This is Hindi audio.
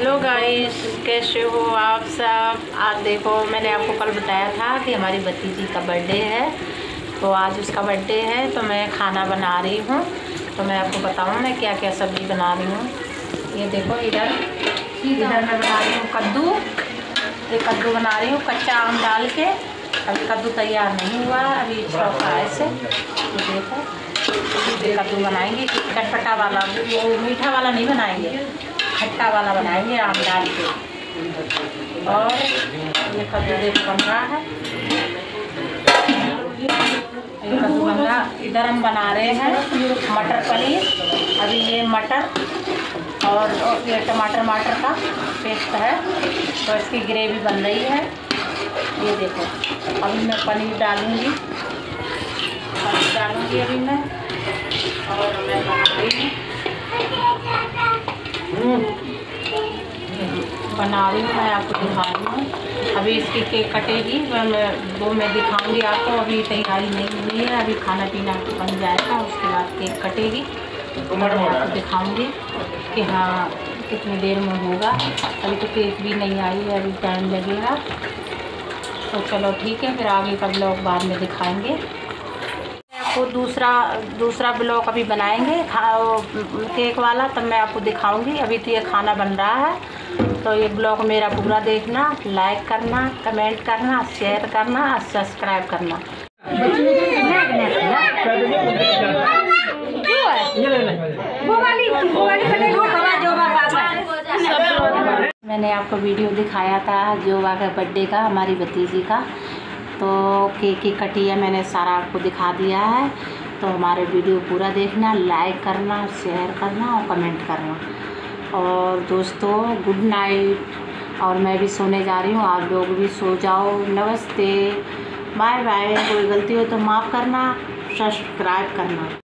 हेलो गाइस, कैसे हो आप सब। आज देखो, मैंने आपको कल बताया था कि हमारी भतीजी का बर्थडे है, तो आज उसका बर्थडे है तो मैं खाना बना रही हूँ। तो मैं आपको बताऊँ मैं क्या क्या सब्ज़ी बना रही हूँ। ये देखो, इधर मैं बना रही हूँ कद्दू। ये कद्दू बना रही हूँ कच्चा आम डाल के। अभी कद्दू तैयार नहीं हुआ, अभी छौंका है ऐसे। ये देखो, ये कद्दू बनाएंगे चटपटा वाला, वो मीठा वाला नहीं बनाएंगे, खट्टा वाला बनाएंगे आम डाल के। और ये कद्दू देखो बन रहा है, ये कद्दू बन रहा। इधर हम बना रहे हैं मटर पनीर। अभी ये मटर और ये टमाटर का पेस्ट है, तो इसकी ग्रेवी बन रही है। ये देखो, अभी मैं पनीर डालूँगी अभी मैं, और मैं बना रही हूँ मैं आपको दिखा रही हूँ। अभी इसकी केक कटेगी, वो मैं दिखाऊंगी आपको। अभी तैयारी नहीं हुई है, अभी खाना पीना बन जाएगा, उसके बाद केक कटेगी तो मैं आपको दिखाऊंगी कि हाँ कितनी देर में होगा। अभी तो केक भी नहीं आई है, अभी टाइम लगेगा। तो चलो ठीक है, फिर आगे का ब्लॉग बाद में दिखाएंगे आपको। दूसरा ब्लॉग अभी बनाएंगे केक वाला, तब मैं आपको दिखाऊंगी। अभी तो ये खाना बन रहा है, तो ये ब्लॉग मेरा पूरा देखना, लाइक करना, कमेंट करना, शेयर करना और सब्सक्राइब करना। मैंने आपको वीडियो दिखाया था जोवा का बर्थडे का, हमारी भतीजी का। तो केक की कटी है, मैंने सारा आपको दिखा दिया है। तो हमारे वीडियो पूरा देखना, लाइक करना, शेयर करना और कमेंट करना। और दोस्तों, गुड नाइट। और मैं भी सोने जा रही हूँ, आप लोग भी सो जाओ। नमस्ते, बाय बाय। कोई गलती हो तो माफ़ करना, सब्सक्राइब करना।